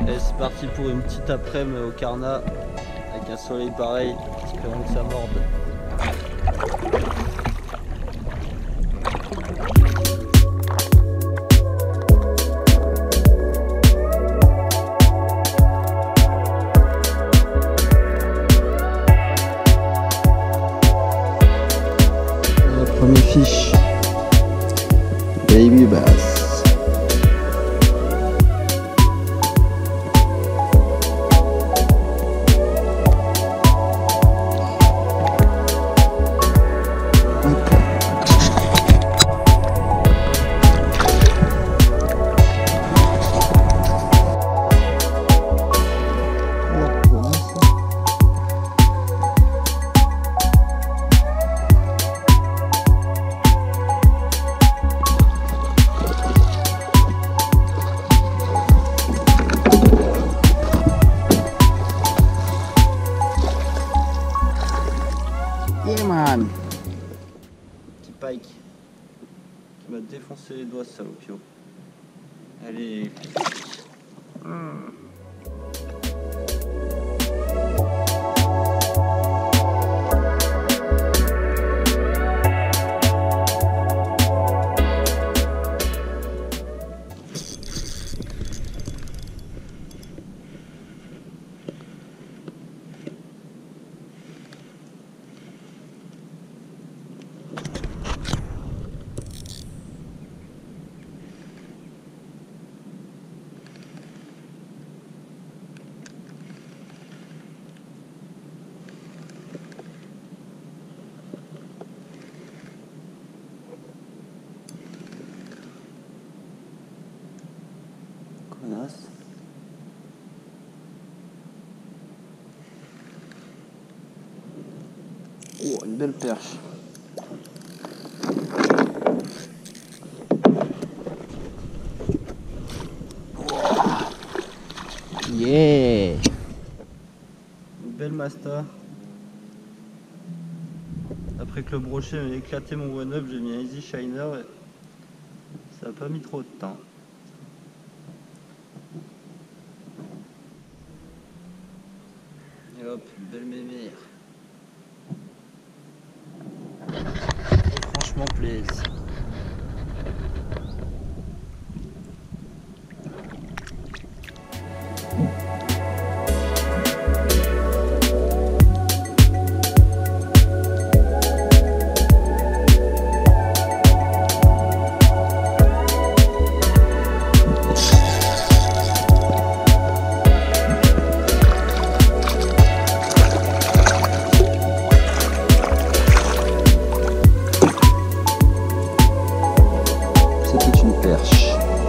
Et c'est parti pour une petite après-midi au Carnat avec un soleil pareil, espérons que ça morde. La première fiche, Baby Bass. Yeah man. Petit pike qui m'a défoncé les doigts, ce salopio. Allez. Connasse. Oh, une belle perche. Yeah. Une belle masta. Après que le brochet m'a éclaté mon one-up, j'ai mis un Easy Shiner et ça n'a pas mis trop de temps. Et hop, une belle mémère. Franchement plaise. C'était une perche.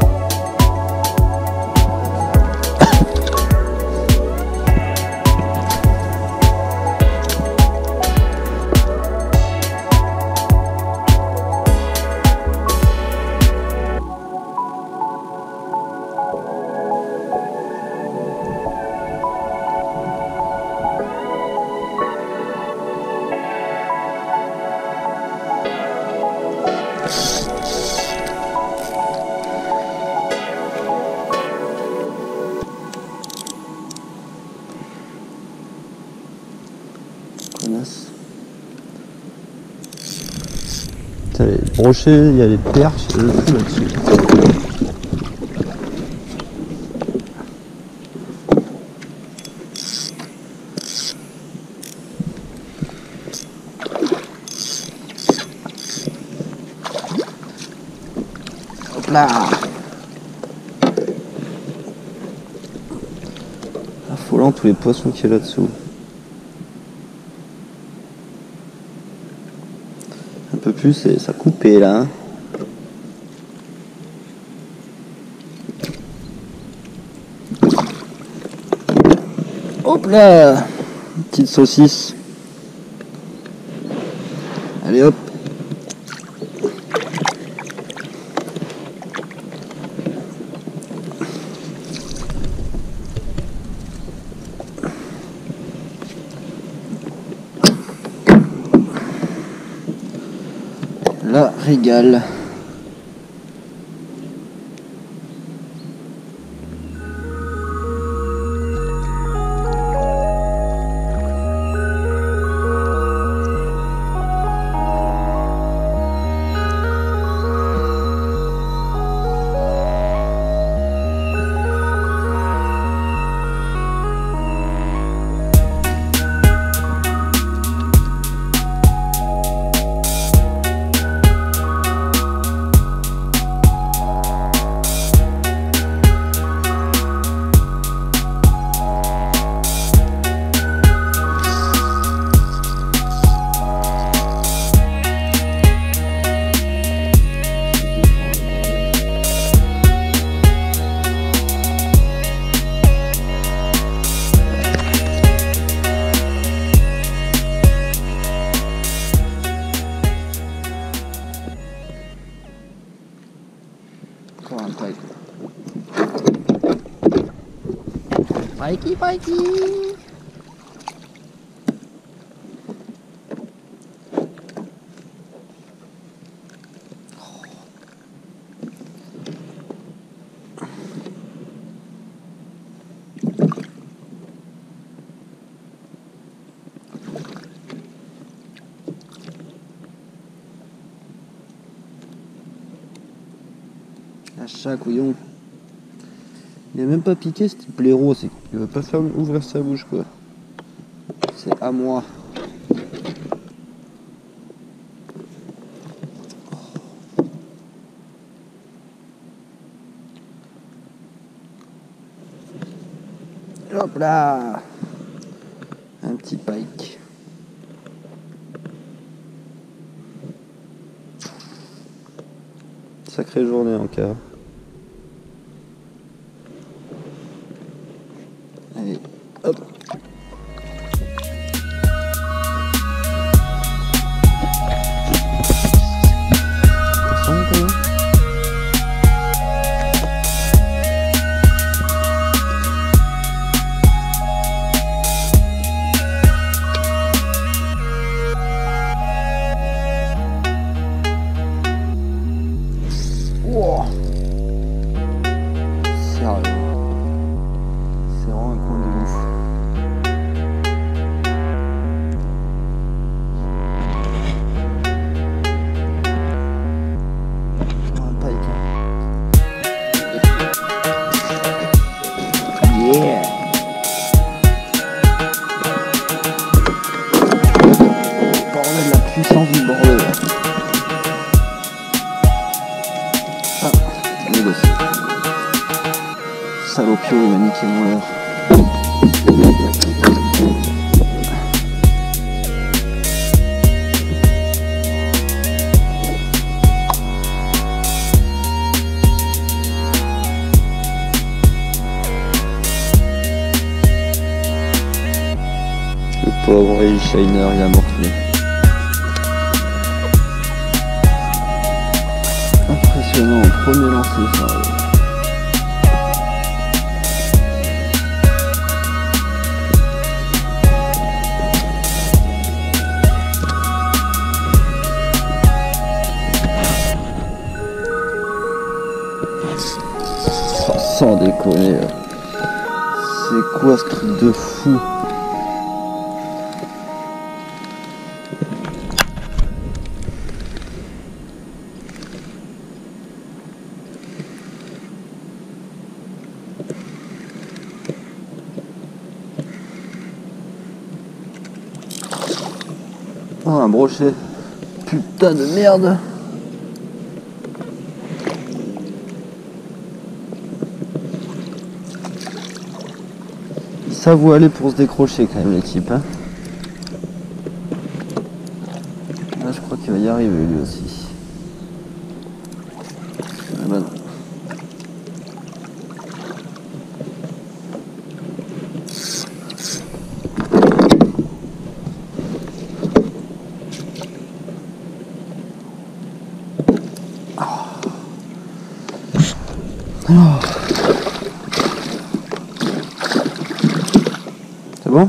Connasse. Putain, les brochets, il y a les perches, il y a le tout là-dessus. Hop là. Affolant tous les poissons qu'il y a là-dessous. Un peu plus et ça coupait là. Hop là. Petite saucisse. Allez hop. La régale. Pikey, Pikey. À chaque couillon. Il n'a même pas piqué ce petit blaireau, c'est qu'il veut pas faire ouvrir sa bouche quoi. C'est à moi. Hop là. Un petit pike. Sacrée journée encore. Allez, hop. Wow. Sérieux. C'est vraiment un coin de ouf. Oh, un pike. Yeah. Bordel, la puissance du bordel. Ah, négocie. Salopio, il m'a niqué mon leurre. Le pauvre Ray Shiner, il a morflé. Impressionnant, premier lancer ça. Oh, sans déconner. C'est quoi ce truc de fou? Oh, un brochet. Putain de merde. Ils savent où aller pour se décrocher quand même les types. Hein. Là je crois qu'il va y arriver lui aussi. Ah bah non. Oh. C'est bon?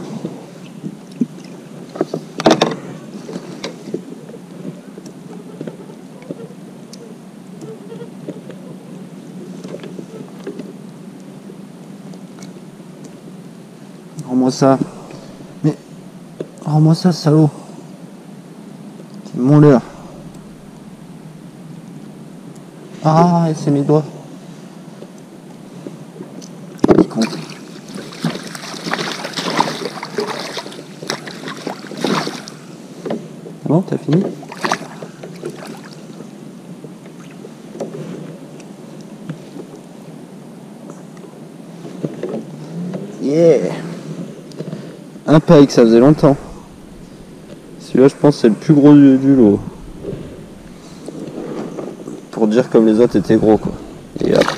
Rends-moi ça. Mais rends-moi ça, salaud. C'est mon leurre. Ah, c'est mes doigts. Il compte. Bon, t'as fini? Yeah! Un pike, ça faisait longtemps. Celui-là, je pense, c'est le plus gros du lot. Pour dire comme les autres étaient gros, quoi. Et hop.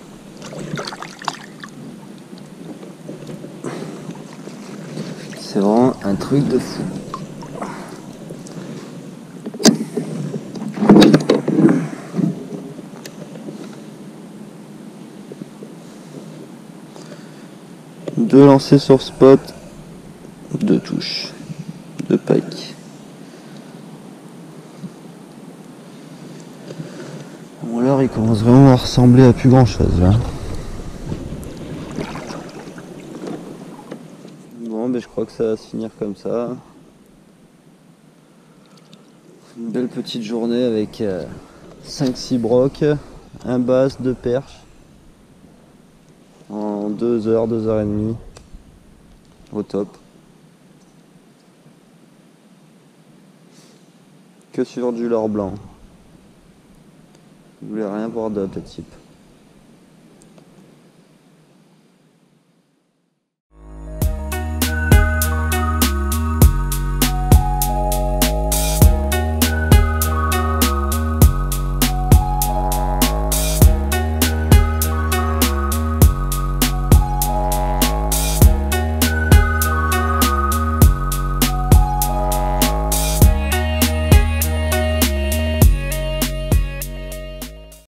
C'est vraiment un truc de fou. 2 lancers sur spot, 2 touches, 2 pikes. Bon alors il commence vraiment à ressembler à plus grand chose là. Bon ben je crois que ça va se finir comme ça. Une belle petite journée avec 5-6 brocs, un bass, 2 perches. En 2 heures, 2 heures et demie. Au top. Que sur du leurre blanc. Je voulais rien voir d'autre le type.